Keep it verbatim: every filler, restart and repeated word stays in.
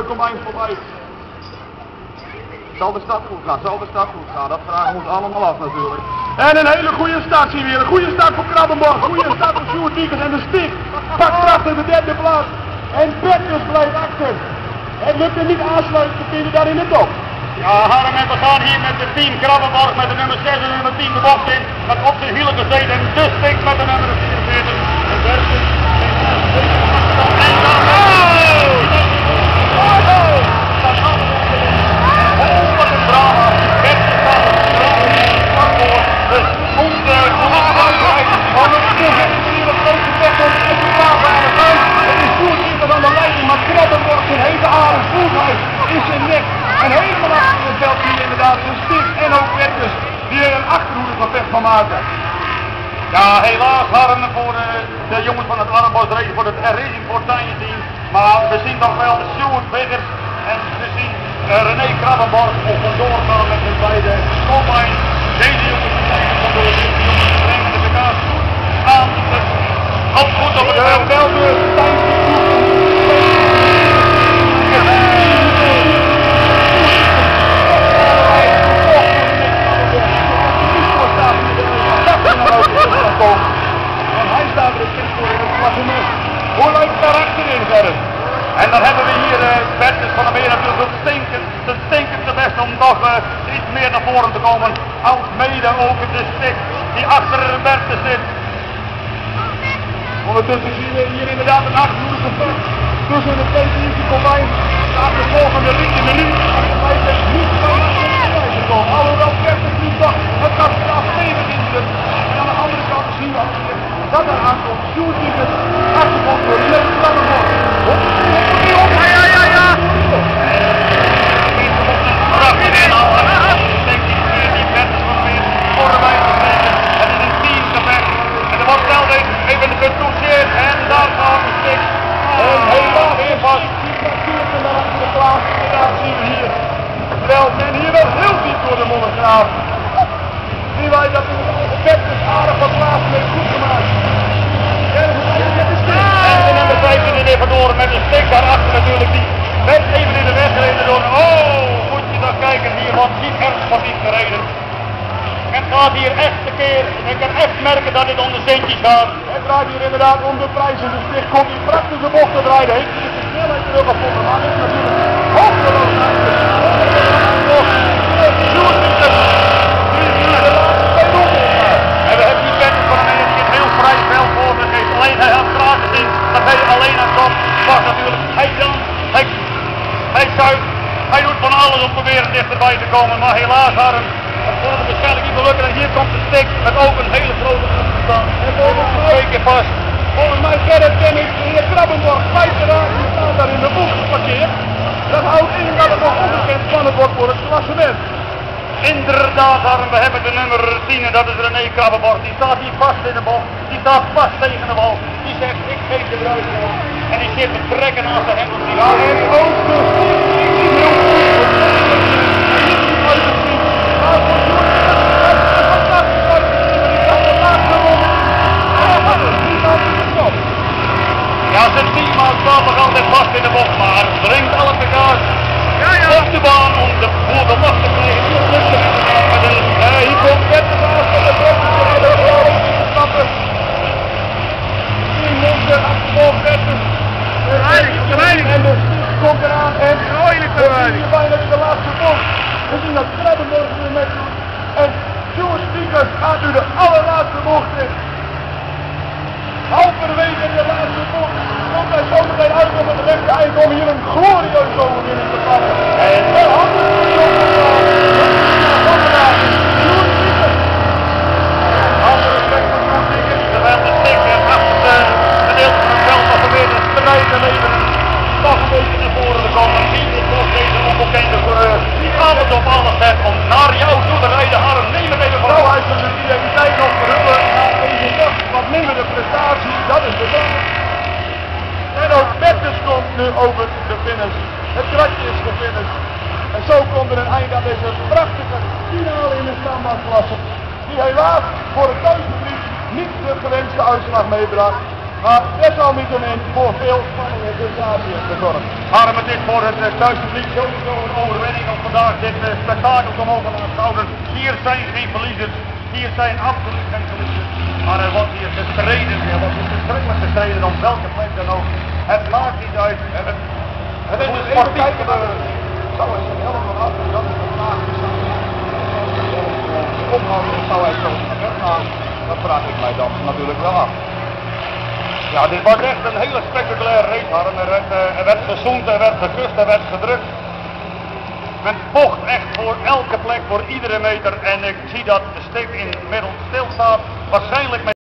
combine voorbij. Zal de start goed gaan, zal de start goed gaan, dat vragen we ons allemaal af natuurlijk. En een hele goede start zien we weer, een goede start voor Krabbenborg, goede start voor Sjoerd Diekers en de Stik pakt prachtig de derde plaats. En Bertus blijft achter. Het lukt hem niet aansluiten te vinden daar in de top. Ja, Harm, en we gaan hier met de team Krabbenborg met de nummer zes en de nummer tien de bocht in. Met op zijn hielen gezeten en de Stik met de nummer vierenveertig. En Bertus. En dan... Oh! Oh! Wat een drama. Bertus staat er drama voor. Dus onze onafhankelijkheid van het toezicht hier op deze weg om de plaats aan de buik. Het is Sjoerd Diekers aan de leiding, maar Krabbenborg zijn hele adem voelt hij in zijn nek. En helemaal achter in het veld zie je inderdaad een Stik en ook Bertus die er een achterhoede van vecht van maken. Ja, helaas Harm voor uh, de jongens van het Arnbos race voor het Racing voor Tijnje team. Maar we zien toch wel Sjoerd Diekers en we zien uh, René Krabbenborg op vandoor gaan met hun beide combine. Deze jongens zijn vandoor, deze jongens brengen de kaart aan. Op goed op het veld. Wel de Tijnje en hij staat er in voor in het klassement. Hoe lijkt daar achterin verder? En dan hebben we hier uh, Bertus van der Meer natuurlijk het stinkend, het stinkendste best om nog uh, iets meer naar voren te komen. Als mede ook de Stik die achter Bertus zit. Ondertussen zien we hier inderdaad een achterhoede gevecht tussen de twee teams die combine. Staat de volgende liedje menu. Hij is niet van de gekomen. Alhoewel Bertus niet dacht, het gaat vanaf negentiende. En aan de andere kant zien we ook hier dat er aankomt. Sjoerd Diekers, achtergrond door René Krabbenborg. Ja, ja, ja, ja! Prachtig inhouden. Denk ik die Bertus van der Meer voorbij te steken. Het is een teamgevecht. En er wordt wel even getoucheerd en daar gaat de Stik. En helaas weer vast. Die parkeert er naar achter de plaats. En daar zien we hier. Terwijl men hier wel heel diep door de modder graaft. Zien wij dat de Bertus aardig wat plaats heeft goed gemaakt. En de nummer vijftien er weer vandoor met de Stik daarachter natuurlijk. Die werd even in de weg gereden door. Oh, moet je dan kijken. Hier wordt niet erg sportief gereden. Het gaat hier echt een keer. Ik kan echt merken dat dit om de centjes gaat. Het draait hier inderdaad om de prijzen. De Stik komt hier praktische bochten rijden. Heeft hier de snelheid teruggevonden. Maar dit is natuurlijk hoofdeloos eigenlijk. Sjoerd Diekers. En we hebben die Bertus van der Meer die heel vrij veld voor zich heeft. Alleen hij had graag gezien dat hij alleen aan komt. Was natuurlijk. Hij danst. Hij, hij zuigt. Hij doet van alles om proberen dichterbij te komen. Maar helaas Harm. Het wordt waarschijnlijk niet meer lukken. En hier komt de Stik met ook een hele grote groep te staan. En volgens mij twee keer vast. Volgens mij verder ken ik de heer Krabbenborg vijf eraan. Die staat daar in de boek geparkeerd. Dat houdt in dat het nog onbekend spannend wordt voor het klassement. Inderdaad Harm, we hebben de nummer tien en dat is René Krabbenborg. Die staat hier vast in de bocht. Die staat vast tegen de wal. Die zegt ik geef de bruid. En die zit te trekken naast de hendels. Ja, en ook de Stik is heel goed. Maar voor Sjoerd is het fantastisch uit te zien. Die kan de laatste ronde. Die gaat in de top. Ja, zijn teammaat staat nog altijd vast in de bocht, maar brengt alles elkaar ja, ja. op de baan om de boel de macht te krijgen. Uh, hier komt Bertus aan van de Bertus en de Groningen te stappen. tien minuten achtervolgt Bertus. En de Stik komt eraan en we zien hier bijna in de laatste bocht. We zien dat Krabbenborg weer met doet. En Sjoerd Diekers gaat nu de allerlaatste bocht in. Halverwege in de laatste bocht komt hij zo meteen uit op het rechte eind om hier een glorieuze overwinning te pakken. En de handen voor de jongens van Sjoerd Diekers. Alle respect voor Sjoerd Diekers, terwijl de Stik achter het gedeelte van het veld nog weer de strijden leveren. Nog een beetje naar voren te komen. Hier is toch deze onbekende coureur. Die alles op alles zet om naar jou toe te rijden. Harm, neem het even van. Nou, hij kan de identiteit nog verhullen. Deze dag wat minder de prestatie, dat is de dag. En ook Bertus komt nu over de finish. Het kratje is gefinished. En zo komt er een eind aan deze prachtige finale in de standaardklasse. Die helaas voor het thuispubliek niet de gewenste uitslag meebracht. Maar desalniettemin voor veel spannende sensaties gezorgd. Harm, het is voor het uh, thuispubliek sowieso een overwinning om vandaag dit uh, spektakel te mogen aanschouwen. Hier zijn geen verliezers, hier zijn absoluut geen verliezers. Maar er wordt hier gestreden, er wordt hier verschrikkelijk gestreden om welke plek dan ook. Het maakt niet uit. Het, het, het is een sportief. Zou het helemaal af en dat is de vraag. Ophouden zou hij zo gaan. Dat vraag ik mij dan natuurlijk wel af. Ja, dit was echt een hele spectaculaire race, Harm. Er werd, uh, er werd gezoend, er werd gekust, er werd gedrukt. Men vocht echt voor elke plek, voor iedere meter. En ik zie dat de stip in het middel stilstaat. Waarschijnlijk met